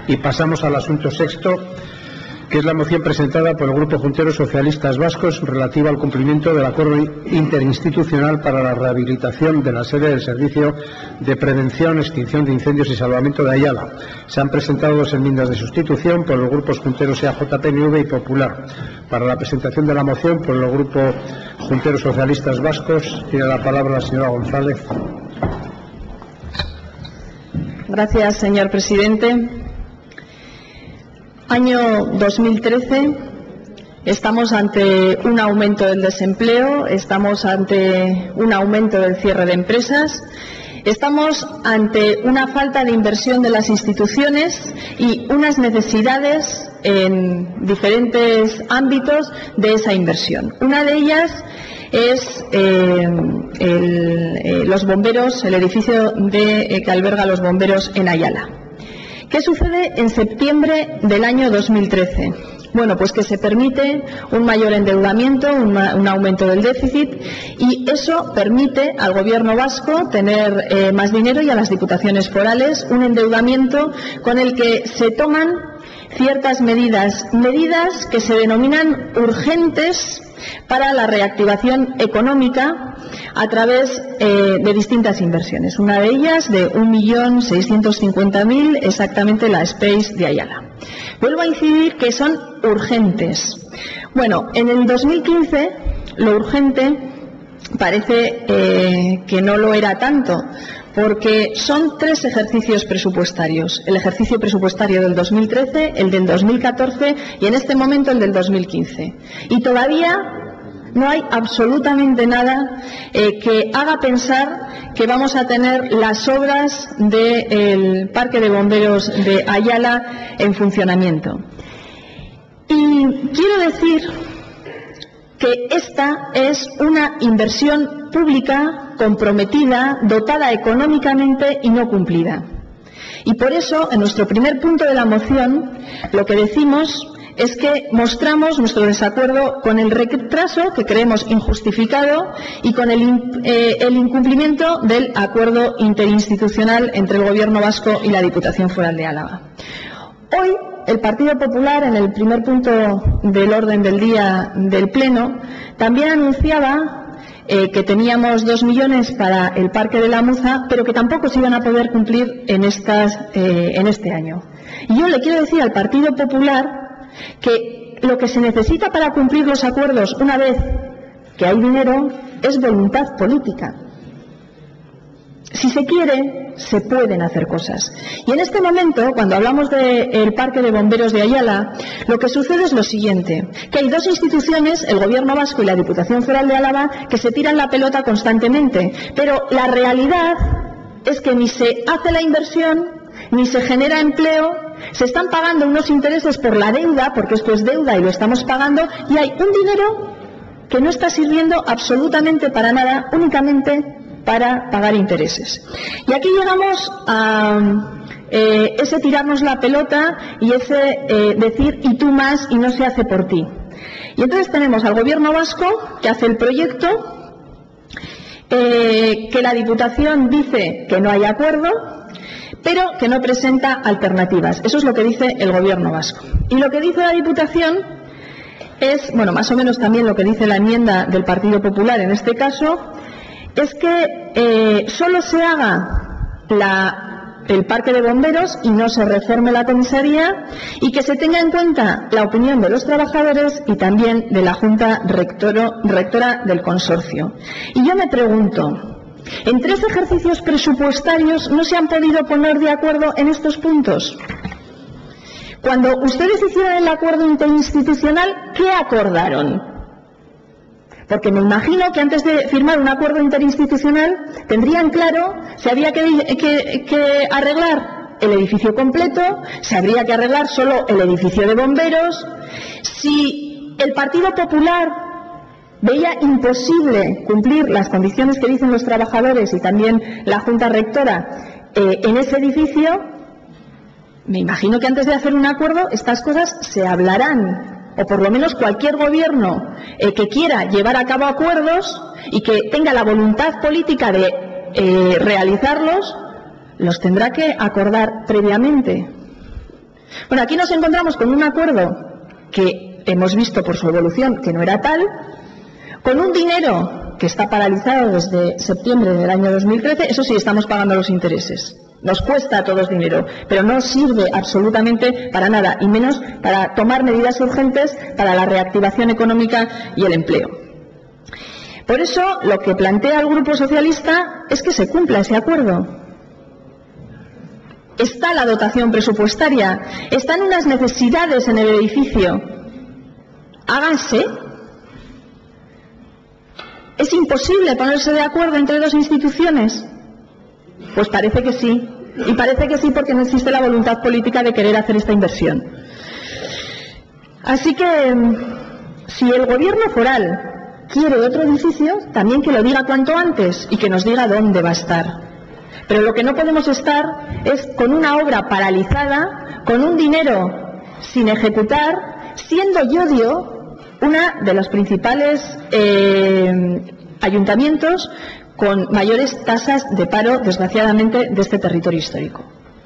Y pasamos al asunto sexto, que es la moción presentada por el Grupo Junteros Socialistas Vascos relativa al cumplimiento del acuerdo interinstitucional para la rehabilitación de la sede del Servicio de Prevención, Extinción de Incendios y Salvamento de Ayala. Se han presentado 2 enmiendas de sustitución por los grupos Junteros EAJ, PNV y Popular. Para la presentación de la moción por el Grupo Junteros Socialistas Vascos tiene la palabra la señora González. Gracias, señor presidente. Año 2013, estamos ante un aumento del desempleo, estamos ante un aumento del cierre de empresas, estamos ante una falta de inversión de las instituciones y unas necesidades en diferentes ámbitos de esa inversión. Una de ellas es los bomberos, el edificio que alberga a los bomberos en Ayala. ¿Qué sucede en septiembre del año 2013? Bueno, pues que se permite un mayor endeudamiento, un aumento del déficit, y eso permite al Gobierno vasco tener más dinero y a las diputaciones forales un endeudamiento con el que se toman ciertas medidas que se denominan urgentes para la reactivación económica a través de distintas inversiones. Una de ellas de 1.650.000, exactamente la Space de Ayala. Vuelvo a incidir que son urgentes. Bueno, en el 2015 lo urgente parece que no lo era tanto, porque son 3 ejercicios presupuestarios: el ejercicio presupuestario del 2013, el del 2014 y en este momento el del 2015. Y todavía no hay absolutamente nada que haga pensar que vamos a tener las obras del Parque de Bomberos de Ayala en funcionamiento. Y quiero decir que esta es una inversión pública comprometida, dotada económicamente y no cumplida. Y por eso, en nuestro primer punto de la moción, lo que decimos es que mostramos nuestro desacuerdo con el retraso, que creemos injustificado, y con el incumplimiento del acuerdo interinstitucional entre el Gobierno vasco y la Diputación Foral de Álava. Hoy, el Partido Popular, en el primer punto del orden del día del Pleno, también anunciaba que teníamos 2 millones para el Parque de la Muza, pero que tampoco se iban a poder cumplir en este año. Y yo le quiero decir al Partido Popular que lo que se necesita para cumplir los acuerdos, una vez que hay dinero, es voluntad política. Si se quiere, se pueden hacer cosas. Y en este momento, cuando hablamos del Parque de Bomberos de Ayala, lo que sucede es lo siguiente: que hay 2 instituciones, el Gobierno vasco y la Diputación Foral de Álava, que se tiran la pelota constantemente. Pero la realidad es que ni se hace la inversión, ni se genera empleo, se están pagando unos intereses por la deuda, porque esto es deuda y lo estamos pagando, y hay un dinero que no está sirviendo absolutamente para nada, únicamente para pagar intereses. Y aquí llegamos a ese tirarnos la pelota y ese decir y tú más y no se hace por ti. Y entonces tenemos al Gobierno vasco que hace el proyecto, que la Diputación dice que no hay acuerdo, pero que no presenta alternativas. Eso es lo que dice el Gobierno vasco. Y lo que dice la Diputación es, bueno, más o menos también lo que dice la enmienda del Partido Popular en este caso, es que solo se haga el Parque de Bomberos y no se reforme la comisaría, y que se tenga en cuenta la opinión de los trabajadores y también de la Junta Rectora del Consorcio. Y yo me pregunto, en 3 ejercicios presupuestarios no se han podido poner de acuerdo en estos puntos. Cuando ustedes hicieron el acuerdo interinstitucional, ¿qué acordaron? Porque me imagino que antes de firmar un acuerdo interinstitucional tendrían claro si había que arreglar el edificio completo, si habría que arreglar solo el edificio de bomberos, si el Partido Popular veía imposible cumplir las condiciones que dicen los trabajadores y también la Junta Rectora en ese edificio. Me imagino que antes de hacer un acuerdo estas cosas se hablarán, o por lo menos cualquier gobierno que quiera llevar a cabo acuerdos y que tenga la voluntad política de realizarlos, los tendrá que acordar previamente. Bueno, aquí nos encontramos con un acuerdo que hemos visto por su evolución que no era tal, con un dinero que está paralizado desde septiembre del año 2013, eso sí, estamos pagando los intereses. Nos cuesta a todos dinero, pero no sirve absolutamente para nada, y menos para tomar medidas urgentes para la reactivación económica y el empleo. Por eso, lo que plantea el Grupo Socialista es que se cumpla ese acuerdo. Está la dotación presupuestaria, están unas necesidades en el edificio. Háganse. ¿Es imposible ponerse de acuerdo entre dos instituciones? Pues parece que sí. Y parece que sí porque no existe la voluntad política de querer hacer esta inversión. Así que, si el gobierno foral quiere otro edificio, también que lo diga cuanto antes y que nos diga dónde va a estar. Pero lo que no podemos estar es con una obra paralizada, con un dinero sin ejecutar, siendo Llodio una de los principales ayuntamientos con mayores tasas de paro, desgraciadamente, de este territorio histórico.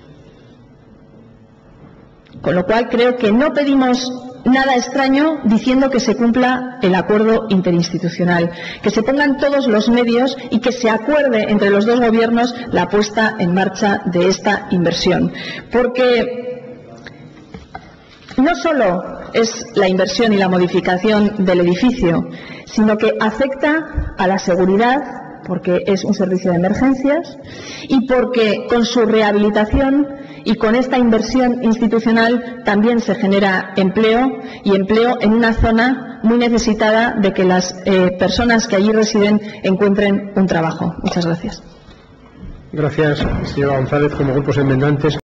Con lo cual creo que no pedimos nada extraño diciendo que se cumpla el acuerdo interinstitucional, que se pongan todos los medios y que se acuerde entre los dos gobiernos la puesta en marcha de esta inversión. Porque no solo es la inversión y la modificación del edificio, sino que afecta a la seguridad, porque es un servicio de emergencias, y porque con su rehabilitación y con esta inversión institucional también se genera empleo, y empleo en una zona muy necesitada de que las personas que allí residen encuentren un trabajo. Muchas gracias. Gracias, señora González. Como grupos enmendantes.